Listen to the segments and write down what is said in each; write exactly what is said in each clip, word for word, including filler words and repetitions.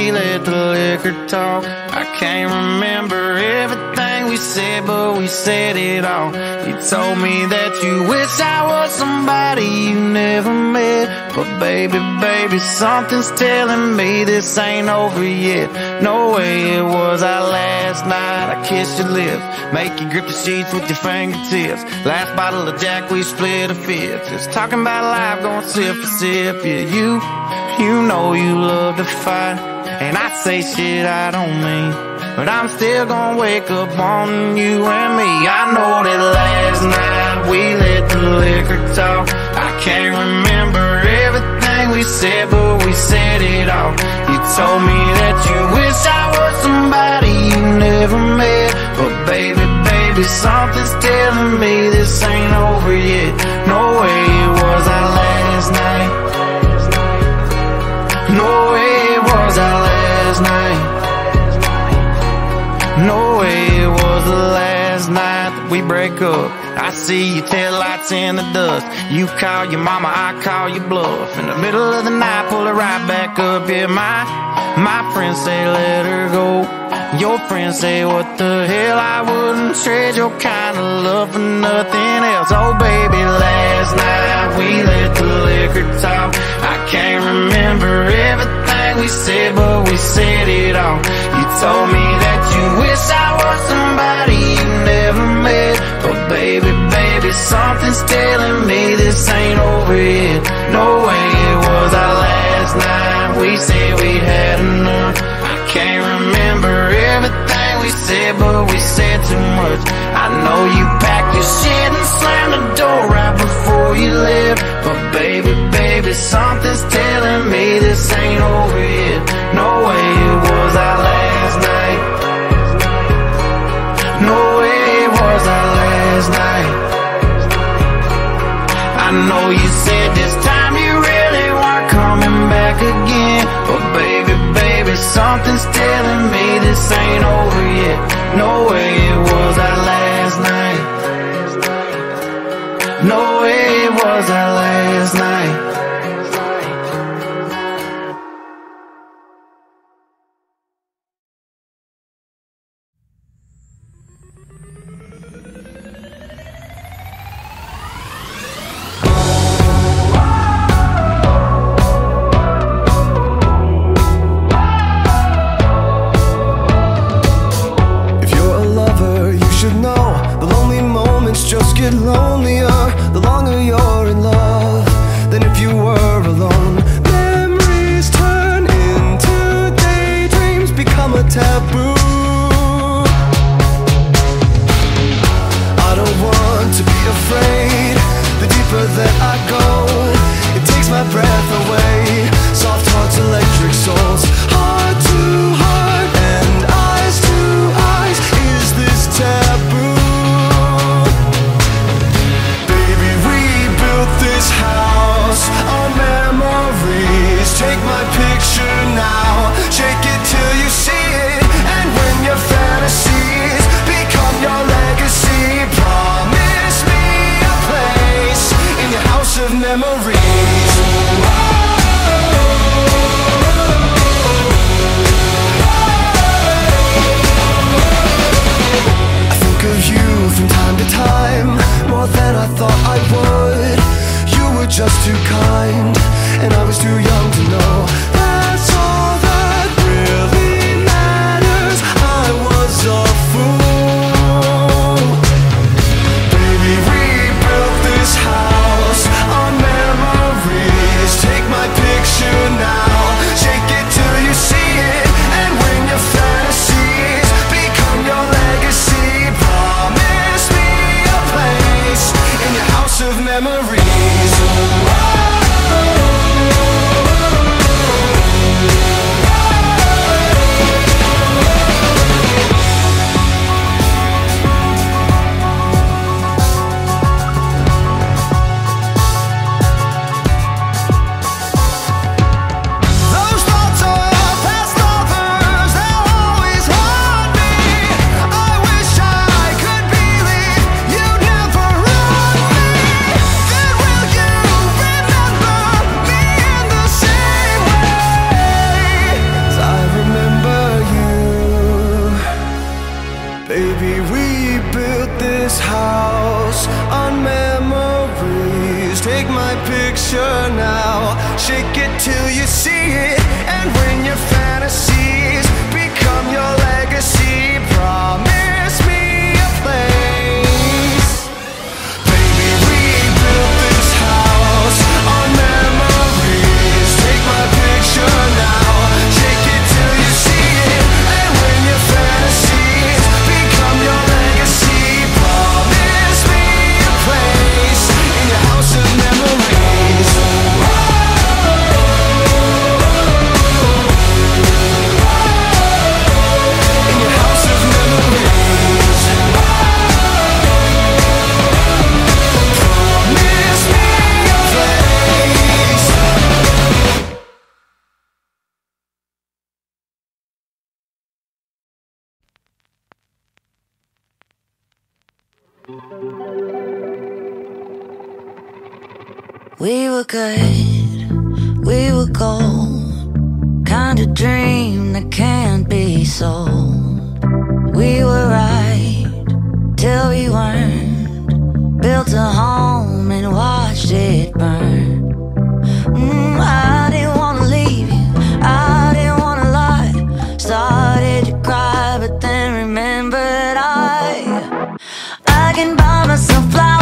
we let the liquor talk. I can't remember everything we said, but we said it all. You told me that you wish I was somebody you never met, but baby, baby, something's telling me this ain't over yet. No way it was our last night. I kissed your lips, make you grip the sheets with your fingertips. Last bottle of Jack, we split a fifth. Just talking about life, going sip for sip. Yeah, you, you know you love to fight, and I say shit I don't mean, but I'm still gonna wake up wanting you and me. I know that last night we let the liquor talk. I can't remember everything we said, but we said it all. You told me that you wish I was somebody you never met, but baby, baby, something's telling me this ain't over yet. No way it was our last night. No way it was our last night. No way it was the last night that we break up. I see your taillights in the dust. You call your mama, I call your bluff. In the middle of the night, pull her right back up. Yeah, my, my friends say let her go. Your friends say what the hell, I wouldn't trade your kind of love for nothing else. Oh baby, last night we let the liquor talk. I can't remember everything we said, but we said it all. You told me that you wish I was somebody you never met, but baby, baby, something's telling me this ain't over yet. No way it was our last night. We said we had enough. I can't remember everything we said, but we said too much. I know you packed your shit and slammed the door right before you left, but baby, baby, something's telling me this ain't over yet. No way it was our last night. No way it was our last night. I know you said this time you really weren't coming back again, but baby, baby, something's telling me this ain't over yet. No way it was our last night. No way it was our last night. Just get lonelier the longer you're in love than if you were alone. Memories turn into daydreams, become a taboo. I don't want to be afraid. The deeper that I go, it takes my breath away. Soft hearts, electric souls, heart to heart and eyes to eyes. Is this taboo? Baby, we built this house on memories. Take my picture now, shake it till you see it. And when your fantasies become your legacy, promise me a place. Baby, we built this house on memories. Take my picture now, shake it till you see it. And when your fantasies become your legacy, promise me a place in your house of memories. In your house of memories. Promise me a place. We were good, we were gold, kind of dream that can't be sold. We were right till we weren't, built a home and watched it burn. Mm, I didn't wanna leave you, I didn't wanna lie. Started to cry, but then remembered I I can buy myself flowers,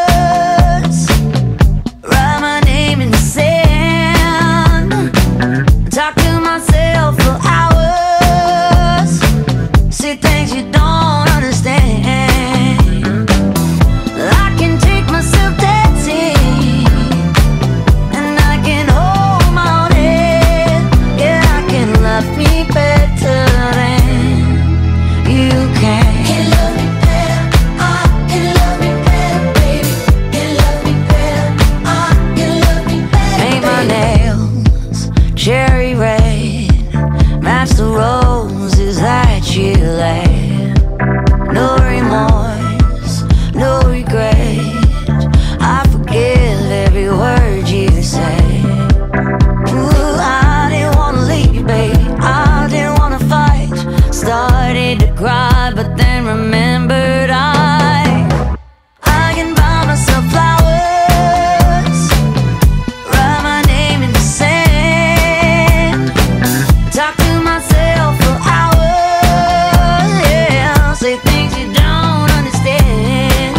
write my name in the sand, talk to myself for hours, see things you don't understand. I can take myself dancing, and I can hold my own head. Yeah, I can love me better than you can. Can love me better, I can love me better, baby. Can love me better, I can love me better. Paint my nails cherry red, match the roses that you laid. No remorse, no regret, I forgive every word you say. Ooh, I didn't wanna leave, babe, I didn't wanna fight. Started to cry, but then remembered I I can buy myself flowers, write my name in the sand, talk to myself for hours, yeah, say things you don't understand.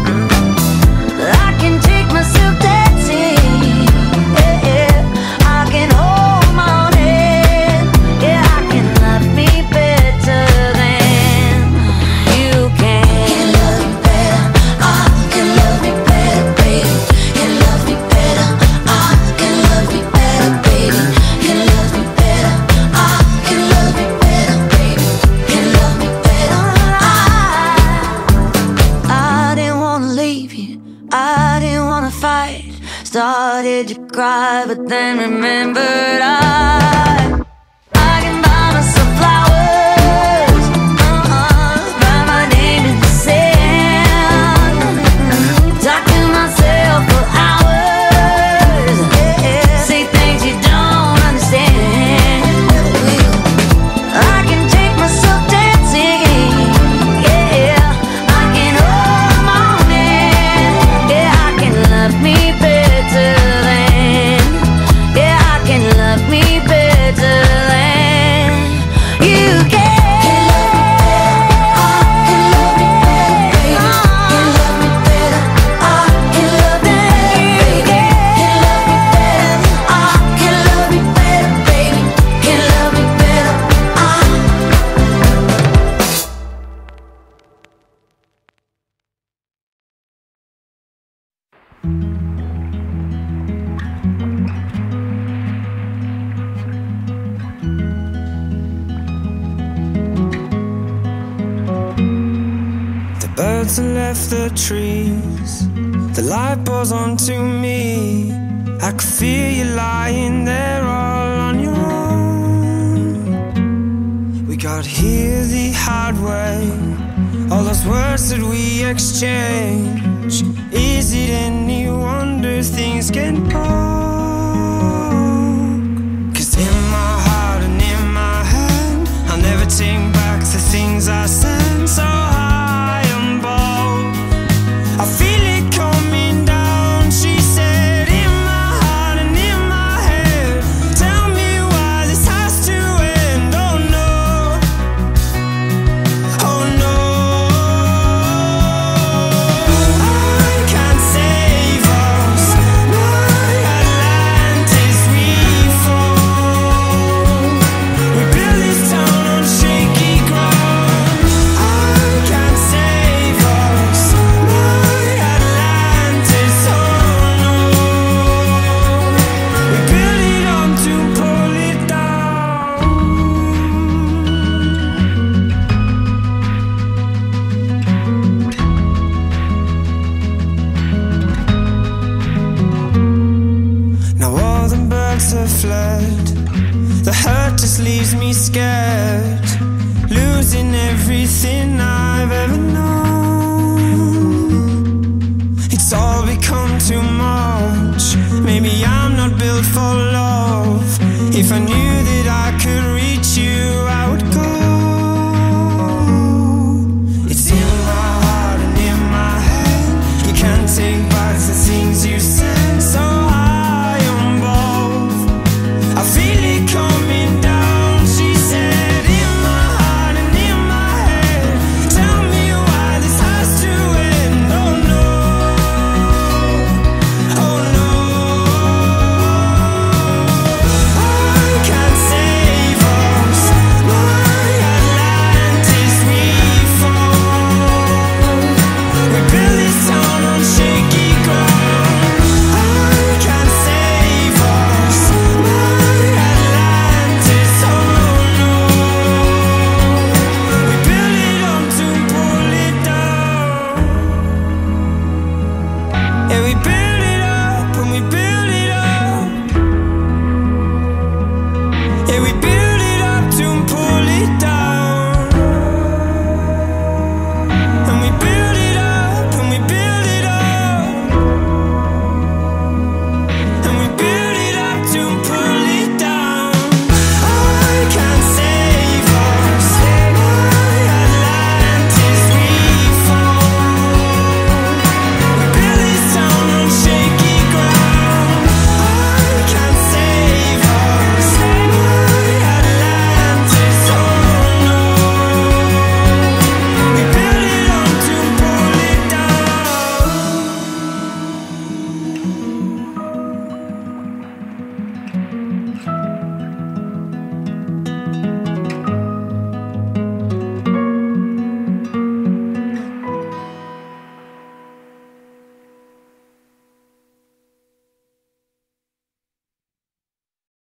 I can take myself dancing, yeah, yeah. I can hold my own head, yeah, I can love me better than you can. Can love me better, I can love me better, baby. Can love me better, I can love me better, baby. Can love me better, I can love me better, baby. Can love me better, I I didn't wanna leave you, I didn't wanna fight. Started to cry, but then remembered I I can buy myself flowers, uh-uh, write my name in the sand, talk to myself for hours, yeah, say things you don't understand. I can take myself dancing, yeah, I can hold my own hand, yeah, I can love me better than, yeah, I can love me better than you can. Can love me better, I can love me better, baby. Can love me better, I can love me better, baby. Can love me better, I The birds have left the trees, the light pours onto me. I could feel you lying there all on your own. We got here the hard way, all those words that we exchange. Is it any wonder things can poke? Cause in my heart and in my hand, I'll never take back the things I said. So scared, losing everything I